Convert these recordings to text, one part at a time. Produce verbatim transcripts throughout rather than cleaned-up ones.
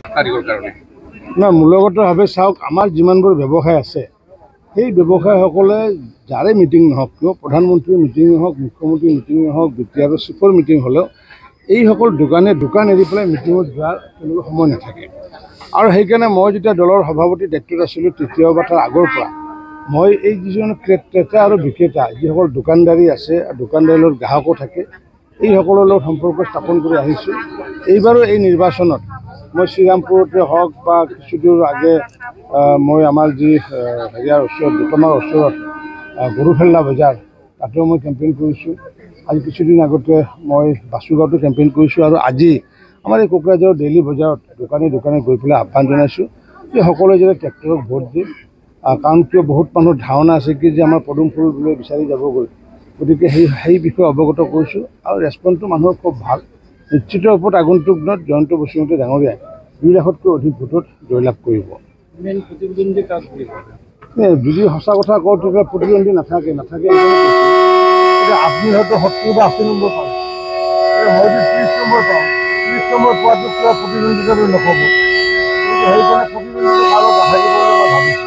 না মূলগতভাৱে চাওক আমাৰ যিমানবোৰ ব্যৱসায় আছে সেই ব্যৱসায়ীসকলে যাৰে মিটিং নহওক কিয় প্ৰধানমন্ত্ৰীৰ মিটিং হওক মুখ্যমন্ত্ৰীৰ মিটিং হওক বি টি আৰৰ চিফৰ মিটিং হ'লেও এইসকল দোকানে দোকান এৰি পেলাই মিটিঙত যোৱাৰ তেওঁলোকৰ সময় নাথাকে আৰু সেইকাৰণে মই যেতিয়া দলৰ সভাপতি দায়িত্বত আছিলোঁ তৃতীয় বা তাৰ আগৰ পৰা মই এই যিজন ক্ৰেতা আৰু বিক্ৰেতা যিসকল দোকানদাৰী আছে আৰু দোকানদাৰীৰ লগত গ্ৰাহকো থাকে এইসকলৰ লগত সম্পৰ্ক স্থাপন কৰি আহিছোঁ। এইবাৰো এই নিৰ্বাচনত মই শ্ৰীৰামপুৰতে হওক বা কিছুদূৰ আগে মই আমাৰ যি হেৰিয়াৰ ওচৰত দোকানৰ ওচৰত গৰুফেল্লা বজাৰ তাতেও মই কেম্পেইন কৰিছোঁ। আজি কিছুদিন আগতে মই বাসুগাঁৱতো কেম্পেইন কৰিছোঁ আৰু আজি আমাৰ এই কোকৰাঝাৰৰ ডেইলি বজাৰত দোকানে দোকানে গৈ পেলাই আহ্বান জনাইছোঁ যে সকলোৱে যাতে ট্ৰেক্টৰক ভোট দিয়ে কাৰণ কিয় বহুত মানুহৰ ধাৰণা আছে কি যে আমাৰ পদুম ফুল বোলে বিচাৰি যাবগৈ গতিকে সেই সেই বিষয়ে অৱগত কৰিছোঁ আৰু ৰেছপন্সটো মানুহৰ খুব ভাল। নিশ্চিত ওপৰত আগন্তুক দিনত জয়ন্ত বসুমতাৰী ডাঙৰীয়াই দুই লাখতকৈ অধিক ভোটত জয়লাভ কৰিব। যদি সঁচা কথা কওঁ তেতিয়া প্ৰতিদ্বন্দ্বী নাথাকে নাথাকে এতিয়া আপুনি হয়তো সত্তৰ বা আশী নম্বৰ পাওঁ হয়তো ত্ৰিছ নম্বৰ পাওঁ ত্ৰিছ নম্বৰ পোৱাটো কিবা প্ৰতিদ্বন্দ্বিতা বুলি নক'ব সেইকাৰণে প্ৰতিদ্বন্দ্বিতা আৰু নাথাকিবলৈ মই ভাবিছোঁ।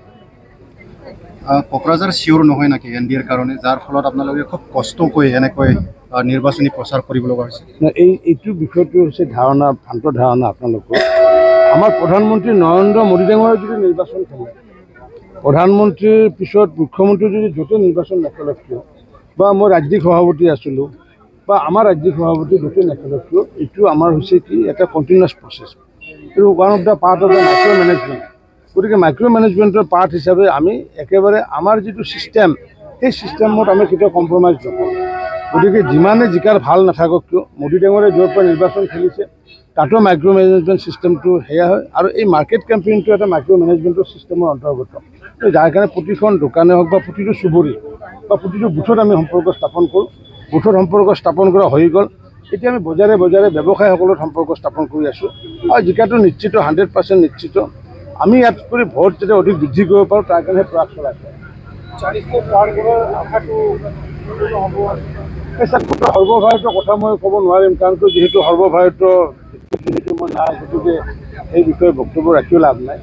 কোকৰাঝাৰ চিয়ৰ নহয় নেকি এন ডি এৰ কাৰণে যাৰ ফলত আপোনালোকে খুব কষ্ট কৰি এনেকৈ নিৰ্বাচনী প্ৰচাৰ কৰিব লগা হৈছে? এই এইটো বিষয়টো হৈছে ধাৰণা ভ্ৰান্ত ধাৰণা আপোনালোকৰ। আমাৰ প্ৰধানমন্ত্ৰী নৰেন্দ্ৰ মোদী ডাঙৰীয়াই যদি নিৰ্বাচন খেলে প্ৰধানমন্ত্ৰীৰ পিছত মুখ্যমন্ত্ৰী যদি য'তে নিৰ্বাচন নেখেলক কিয় বা মই ৰাজ্যিক সভাপতি আছিলোঁ বা আমাৰ ৰাজ্যিক সভাপতি য'তে নেখেলক কিয় এইটো আমাৰ হৈছে কি এটা কণ্টিনিউৱাছ প্ৰচেছ। এইটো one of the part of the micro' management. গতিকে মাইক্ৰ' মেনেজমেণ্টৰ পাৰ্ট হিচাপে আমি একেবাৰে আমাৰ যিটো ছিষ্টেম সেই ছিষ্টেমত আমি কেতিয়াও কম্প্ৰমাইজ নকৰোঁ। গতিকে যিমানে জিকাৰ ভাল নাথাকক কিয় মোদী ডাঙৰীয়াই য'ৰ পৰা নিৰ্বাচন খেলিছে তাতো মাইক্ৰ' মেনেজমেণ্ট ছিষ্টেমটো সেয়া হয় আৰু এই মাৰ্কেট কেম্পেইনটো এটা মাইক্ৰ' মেনেজমেণ্টৰ ছিষ্টেমৰ অন্তৰ্গত যাৰ কাৰণে প্ৰতিখন দোকানে হওক বা প্ৰতিটো চুবুৰী বা প্ৰতিটো বুথত আমি সম্পৰ্ক স্থাপন কৰোঁ। বুথত সম্পৰ্ক স্থাপন কৰা হৈ গ'ল এতিয়া আমি বজাৰে বজাৰে ব্যৱসায়ীসকলৰ সম্পৰ্ক স্থাপন কৰি আছোঁ আৰু জিকাটো নিশ্চিত হাণ্ড্ৰেড পাৰ্চেণ্ট নিশ্চিত। আমি ইয়াত কৰি ভোট যাতে অধিক বৃদ্ধি কৰিব পাৰোঁ তাৰ কাৰণে প্ৰয়াস চলাইছোঁ। চাৰিশ পাৰ কৰাৰ আশাটো নহ'ব। এই সৰ্বভাৰতীয় কথা মই ক'ব নোৱাৰিম কাৰণ যিহেতু সৰ্বভাৰতীয় যিহেতু মই নাই গতিকে সেই বিষয়ে বক্তব্য ৰাখিও লাভ নাই।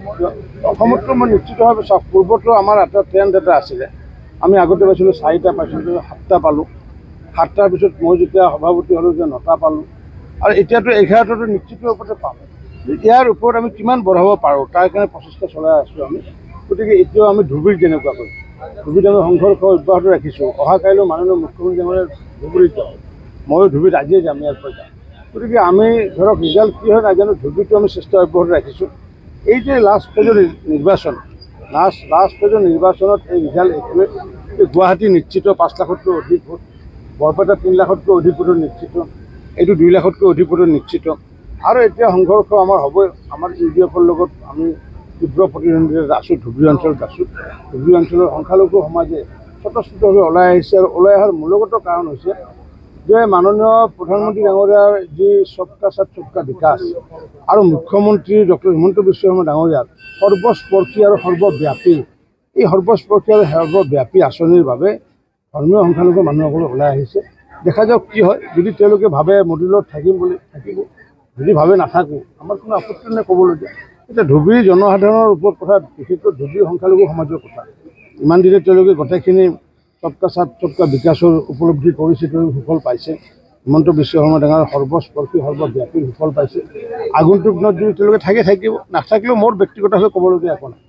অসমততো মই নিশ্চিতভাৱে চাওক পূৰ্বতো আমাৰ এটা ট্ৰেণ্ড এটা আছিলে আমি আগতে পাইছিলোঁ চাৰিটা পাইছিলোঁ সাতটা পালোঁ সাতটাৰ পিছত মই যেতিয়া সভাপতি হ'লোঁ যে নটা পালোঁ আৰু এতিয়াতো এঘাৰটাটো নিশ্চিত ওপৰতে পাম। ইয়াৰ ওপৰত আমি কিমান বঢ়াব পাৰোঁ তাৰ কাৰণে প্ৰচেষ্টা চলাই আছোঁ আমি। গতিকে এতিয়াও আমি ধুবুৰীত যেনেকুৱাকৈ ধুবুৰীত আমি সংঘৰ্ষ অব্যাহত ৰাখিছোঁ। অহা কাইলৈ মাননীয় মুখ্যমন্ত্ৰী ডাঙৰীয়াই ধুবুৰীত যাওঁ ময়ো ধুবুৰীত আজিয়ে যাম ইয়াৰ পৰা যাম। গতিকে আমি ধৰক ৰিজাল্ট কি হয় নাজানো ধুবুৰীতো আমি চেষ্টা অব্যাহত ৰাখিছোঁ। এই যে লাষ্ট পেজৰ নিৰ্বাচন লাষ্ট লাষ্ট পেজৰ নিৰ্বাচনত এই ৰিজাল্ট এইটোৱে এই গুৱাহাটী নিশ্চিত পাঁচ লাখতকৈ অধিক ভোট বৰপেটা তিনি লাখতকৈ অধিক ভোটত নিশ্চিত এইটো দুই লাখতকৈ অধিক ভোটত নিশ্চিত আৰু এতিয়া সংঘৰ্ষ আমাৰ হ'বই। আমাৰ ইউ ডি এফৰ লগত আমি তীব্ৰ প্ৰতিদ্বন্দ্বিতাত আছোঁ। ধুবুৰী অঞ্চলত আছোঁ। ধুবুৰী অঞ্চলৰ সংখ্যালঘু সমাজে স্বতঃস্ফূৰ্তভাৱে ওলাই আহিছে আৰু ওলাই অহাৰ মূলগত কাৰণ হৈছে যে মাননীয় প্ৰধানমন্ত্ৰী ডাঙৰীয়াৰ যি সবকা সাথ সবকা বিকাশ আৰু মুখ্যমন্ত্ৰী ডক্টৰ হিমন্ত বিশ্ব শৰ্মা ডাঙৰীয়াৰ সৰ্বস্পৰ্শী আৰু সৰ্বব্যাপী এই সৰ্বস্পৰ্শী আৰু সৰ্বব্যাপী আঁচনিৰ বাবে ধৰ্মীয় সংখ্যালঘু মানুহসকলে ওলাই আহিছে। দেখা যাওক কি হয় যদি তেওঁলোকে ভাবে মোদীৰ লগত থাকিম বুলি থাকিব যদি ভাবে নাথাকোঁ আমাৰ কোনো আপত্তি নাই ক'বলগীয়া। এতিয়া ধুবুৰী জনসাধাৰণৰ ওপৰত কথা বিশেষকৈ ধুবুৰী সংখ্যালঘু সমাজৰ কথা ইমান দিনে তেওঁলোকে গোটেইখিনি সবকা সাথ সবকা বিকাশৰ উপলব্ধি কৰিছে তেওঁ সুফল পাইছে। হিমন্ত বিশ্ব শৰ্মা ডাঙৰীয়াৰ সৰ্বস্পৰ্শী সৰ্বব্যাপী সুফল পাইছে। আগন্তুক দিনত যদি তেওঁলোকে থাকে থাকিব নাথাকিলেও মোৰ ব্যক্তিগতভাৱে ক'বলগীয়া একো নাই।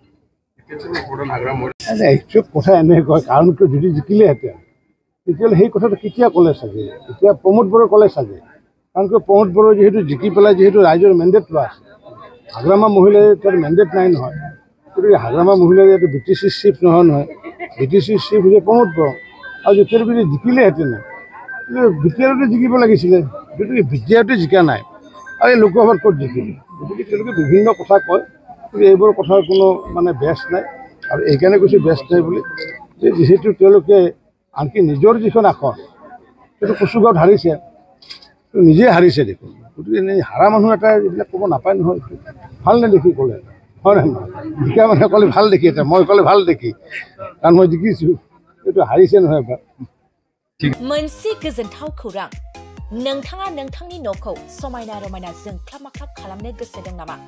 একচুৱেলি কথা এনেকুৱা কাৰণ কিয় যদি জিকিলেহেঁতেন তেতিয়াহ'লে সেই কথাটো কেতিয়া ক'লে চাগে এতিয়া প্ৰমোদ বড়োই ক'লে চাগে কাৰণ কিয় প্ৰমোদ বড়োই যিহেতু জিকি পেলাই যিহেতু ৰাইজৰ মেণ্ডেট লোৱা আছে হাগ্ৰামা মহিলাই তাৰ মেণ্ডেট নাই নহয়। গতিকে হাগ্ৰামা মহিলাই ইয়াতে বি টি চিৰ চিফ নহয় নহয় বি টি চিৰ চিফ হৈছে প্ৰমোদ বড়ো আৰু যেতিয়া যদি জিকিলেহেঁতেন বি টি আৰতে জিকিব লাগিছিলে গতিকে বি টি আৰতে জিকা নাই আৰু এই লোকসভাত ক'ত জিকিলে। গতিকে তেওঁলোকে বিভিন্ন কথা কয় কিন্তু এইবোৰ কথাৰ কোনো মানে বেছ নাই আৰু এইকাৰণে কৈছোঁ বেছ নাই বুলি যে যিহেতু তেওঁলোকে আনকি নিজৰ যিখন আসন সেইটো কচুগাঁৱত হাৰিছে নিজে হাৰিছে দেখোন। গতিকে এনেই হাৰা মানুহ এটা এইবিলাক ক'ব নাপায় নহয় ভাল নেদেখি ক'লে হয় নে নহয় জিকা মানুহে ক'লে ভাল দেখি এতিয়া মই ক'লে ভাল দেখি কাৰণ মই জিকিছোঁ এইটো হাৰিছে নহয় এবাৰ। मोनसे गोजोनथाव खौरां नोंथाङा नोंथांनि न'खौ समायना रमायना जोंख्लाब माख्लाब खालामनो गोसो दं नामा?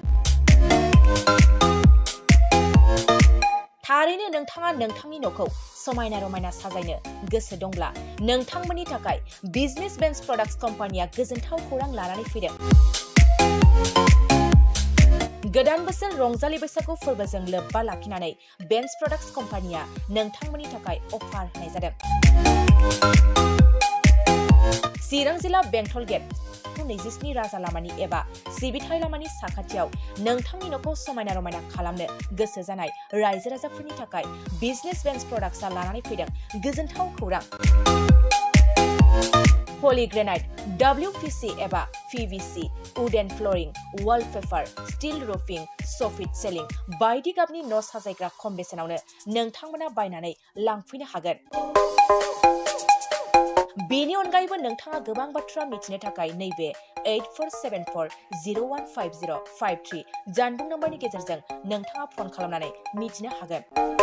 थारैनो नोंथाङा नोंथांनि न'खौ समायना रमायना साजायनो गोसो दंब्ला नोंथांमोननि थाखाय बिजनेस बेन्स प्रडाक्ट्स कम्पानिया गोजोनथाव खौरां लानानै फैदों। गोदान बोसोर रंजालि बैसागु फोरबोजों लोब्बा लाखिनानै बेन्स प्रडाक्ट्स कम्पानिया नोंथांमोननि थाखाय अफार होनाय जादों। चिरां जिल्ला बेंटल गेट नैजिस्नि राजा लामानि एबा सिबिथाय लामानि साखाथियाव नोंथांनि न'खौ समायना रमायना खालामनो गोसो जानाय रायजो राजाफोरनि थाखाय बिजनेस बेन्स प्रडाक्ट्सआ लानानै फैदों गोजोनथाव खौरां। पलिग्रेनाइट, डब्लिउ पि सि एबा P V C, wooden flooring, wallpaper, steel roofing, soffit ceiling बायदि गाबनि न' साजायग्रा खम बेसेनावनो नोंथांमोना बायनानै लांफैनो हागोन। बेनि अनगायैबो नोंथाङा गोबां बाथ्रा मिथिनो थाखाय नैबे eight four seven four zero' one five zero' five three जानबुं नम्बरनि गेजेरजों नोंथाङा फन खालामनानै मिथिनो हागोन।